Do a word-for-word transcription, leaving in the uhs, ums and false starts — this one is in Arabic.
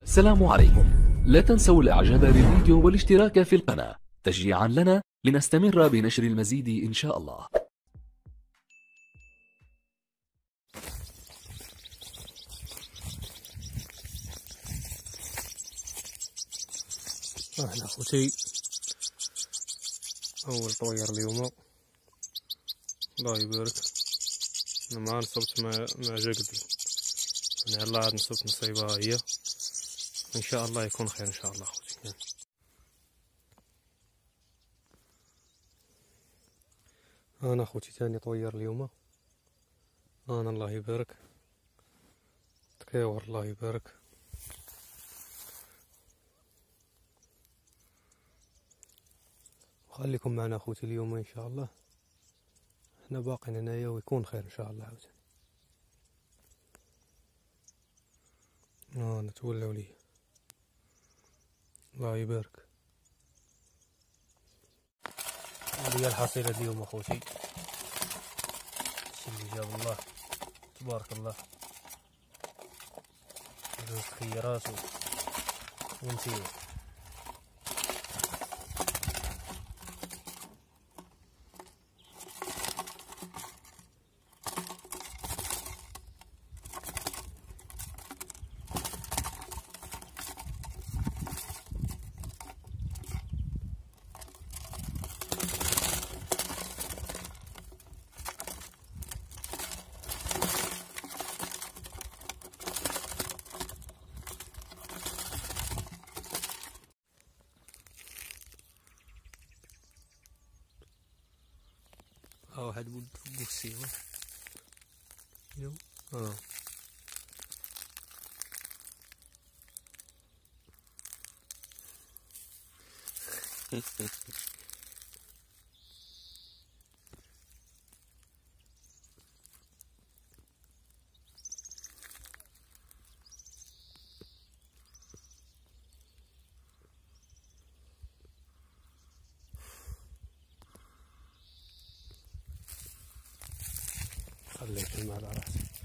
السلام عليكم. لا تنسوا الاعجاب بالفيديو والاشتراك في القناة تشجيعا لنا لنستمر بنشر المزيد ان شاء الله. اهلا اخوتي، اول طوير اليوم الله يبارك. انا ما نصبت مع مع جقدي، يعني الله عاد نصبت نصيبها هي، ان شاء الله يكون خير ان شاء الله اخوتي. يعني. انا اخوتي ثاني طوير اليوم، انا الله يبارك تكيور الله يبارك. خليكم معنا اخوتي اليوم ان شاء الله، احنا باقين هنايا ويكون خير ان شاء الله عاوتاني. اه نتولوا ليه الله يبارك. هذه هي الحصيلة اليوم اخوتي، اللي جاب الله تبارك الله، جوج خيارات ونسيو. ها واحد ولد فوق السيوة يو اه خليت الماء على راسي.